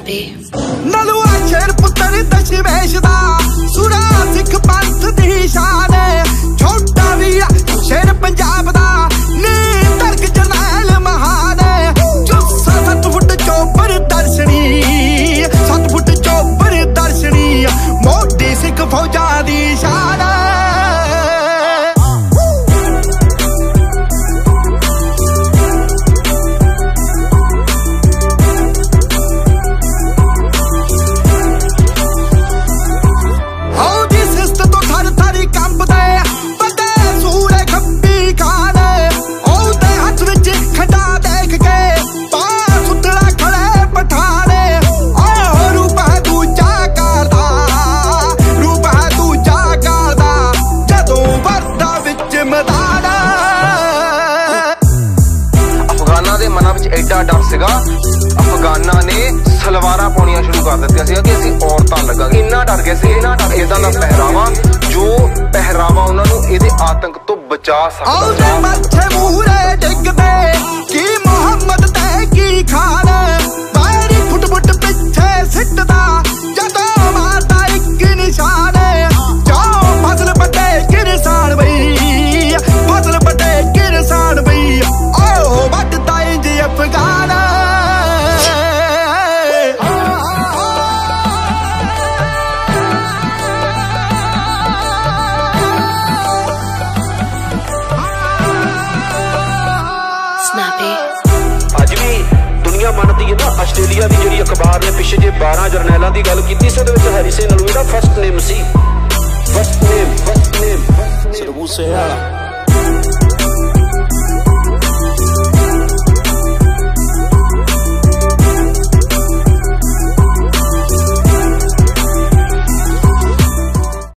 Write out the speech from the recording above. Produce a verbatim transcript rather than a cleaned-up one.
Snappy नलुआ शेर पुत्र दशमेश दा सुरा सिख पंथ दी शान छोटा भी शेर पंजाब दा नी तर्क जरनैल महान जुस्सा सत्त फुट चौपर दर्शनी सत्त फुट चौपर दर्शनी मोटी सिख फौजा दी शान एडा डर सीगा अफगाना ने सलवारां पाउणियां शुरू कर दित्तियां सी कि असीं औरतां लगांगे। इन्ना डर गए सी इन्ना डर इदां दा पहरावा जो पहरावा उन्हां नूं इहदे आतंक तो बचा सकदा। मत्थे मूरे डिगदे की मुहम्मद ते की खान बाहरी फुट फुट पिछे सिटदा जदों मारदा इक निशान जाओ फसल बटे किरसान बई फसल बटे किरसान बई ओ वटदा इंज अफगान Snappy अज भी दुनिया मनदी है ना आस्ट्रेलिया की जी अखबार ने पिछे जे बारह जरनैलों की गल की Harry Sen first name see first name first name सिर्फ